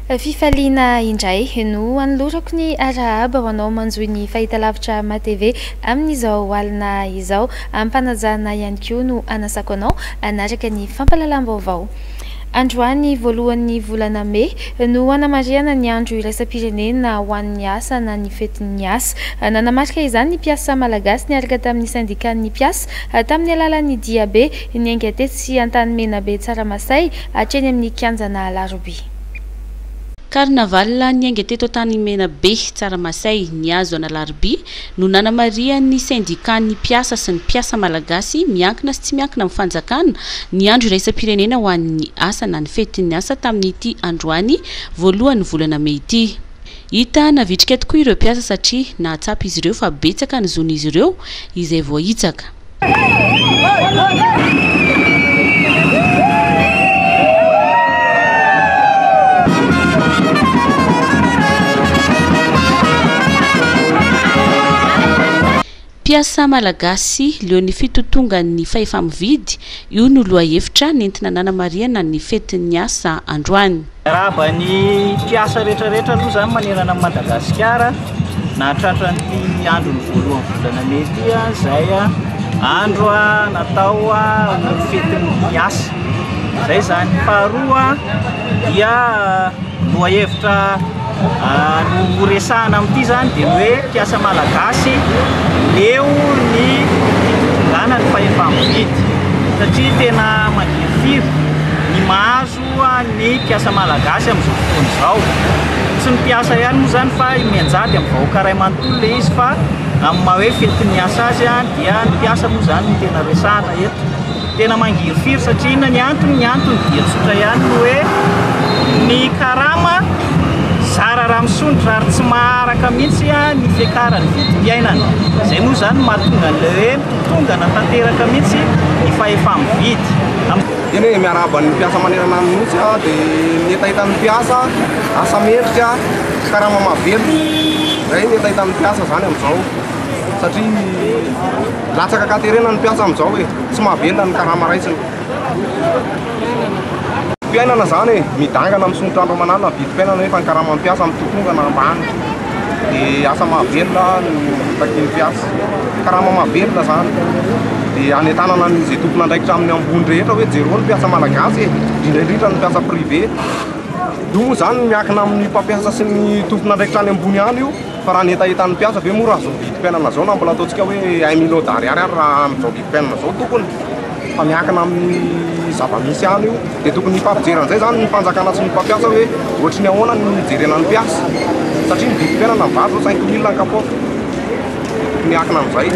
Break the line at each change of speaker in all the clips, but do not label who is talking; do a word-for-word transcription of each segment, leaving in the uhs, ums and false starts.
Fifaliana indray no anolorako ny arahaba ho anao manjoy ny fahitalavitra ma-tv amin'izao alina izao. Ampanajana ihany koa no anasako anao anaraka ny fampalalam-baovao. Androany voalohan'ny volana May no anamariana ny andro iraisam-pirenena ho an'ny asa na ny fetin'ny asa. Nanamarika izany ny mpiasa malagasy niaraka tamin'ny syndicat-ny mpiasa tamin'ny alalan'ny diabe ny Angatety sy Antanimena-be Tsaramasay hatreny amin'ny kianjana Alarobia.
Carnaval ny Angatety Antanimena-be Tsaramasay ny azo Alarobia no nanamaria ny syndicat-ny mpiasa sy ny mpiasa malagasy miankina sy tsy miankina amin'ny fanjakana ny andro iraisam-pirenena ho an'ny asa na ny fetin'ny asa tamin'ity androany voalohan'ny volana May ity. Hita navitrika tokoa ireo mpiasa satria nahatsapa izy ireo fa betsaka ny zon'izy ireo izay voahitsaka. Mpiasa malagasy leo ny fitotongan'ny fahefa-mividy io no lohahevitra nentina nanamariana ny fetin'ny asa androany.
Raba ny mpiasa rehetrarehetra aloha zany manerana amin'ny Madagasikara nahatratra ny andro ny voalohan'ny volana May ity izay andro natao ny fetin'ny mpiasa. Izay zany faharoa dia lohahevitra no resahana amin'ity zany dia hoe mpiasa malagasy leo ny fitongana ny fahefa-mividy satria tena magirifiro ny mahazo ny mpiasa malagasy amin'izao fotoana izao. Tsy ny mpiasa ihany moa zany fa mianjady amin'ny vahoaka iray manontolo le izy fa amin'ny maha hoe fetin'ny asa azy dia ny mpiasa moa zany no tena resahana eto. Tena mangirifiro satria inona ny antony? Ny antony dia tsotra ihany no hoe ny karama zara raha misondra ary tsy maharaka mihitsy ny fiakarany vidim-piainana. Izay moa zany mahatonga an'ilay hoe mitotongana tanteraka mihitsy ny fahefa-mividy.
Eny hoe miarahaba ny mpiasa manerana ny mihitsy dia netahitan'ny mpiasa asa metrika karama mahavelona. Izay netahitan'ny mpiasa zany amin'izao satria latsaka katerena ny mpiasa amin'izao hoe tsy mahavelona ny karama raisiny. Fiainana zany midangana amin'ny sonotro andro manalina vidim-piainana nefa ny karama mpiasa mitotongana ambany dia asa mahavelona ny takian'ny mpiasa karama mahavelona zany dia anetanana izay tompona andraikitra amin'ny ambony rehetra hoe jereo ny mpiasa malagasy indrindrindrindra ny mpiasa privé. Io moa zany miankina amin'ny mpampiasa sy ny tompona andraikitra any ambony any io fa raha netahitan'ny mpiasa ve mora azo vidim-piainana zao na mbola ataontsika hoe un million d'ariary ary raha amin'izao vidim-piainana zao tokony fa miankina amin'ny zava-misy any io dia tokony hifampijeran'izay zany ny fanjakana sy ny mpampiasa hoe ohatry ny ahoana ny jerena ny mpiasa satria ny vidim-piainana mivady zao cinq mille ny kapoaka tokony miankina amin'izay.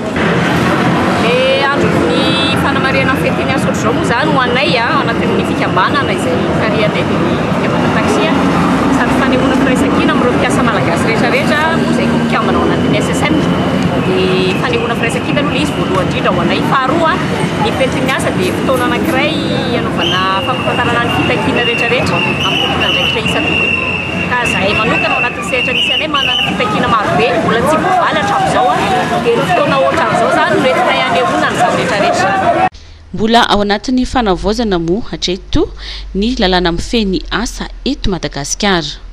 Dia andron'ny fanamariana ny fetin'ny asa ohatr'izao moa zany ho anay anatin'ny fikambanana izay karianay dia ny fikambana taxi sady fanehoana firaisan-kina amin'ireo mpiasa malagasy rehetrarehetra moa izay mikambana ao anatin'ny S S M dia fanehoana firaisan-kina aloha izy voalohany indrindra ho anay. Faharoa ny fetin'ny asa dia fotoana anankiray anaovana fampahafantarana ny fitakiana rehetrarehetra amin'ny tompona andraikitra isan-tokony. Ka zahay manokana ao anatin'ny sehatra misy anay manana fitakiana marobe mbola tsy voavaly hatramin'izao dia ny fotoana ohatran'izao zany no entina hanehoana ny zava-rehetrarehetra.
Mbola ao anatin'ny fanavaozana moa hatreto ny lalàna mifehy ny asa eto Madagasikara.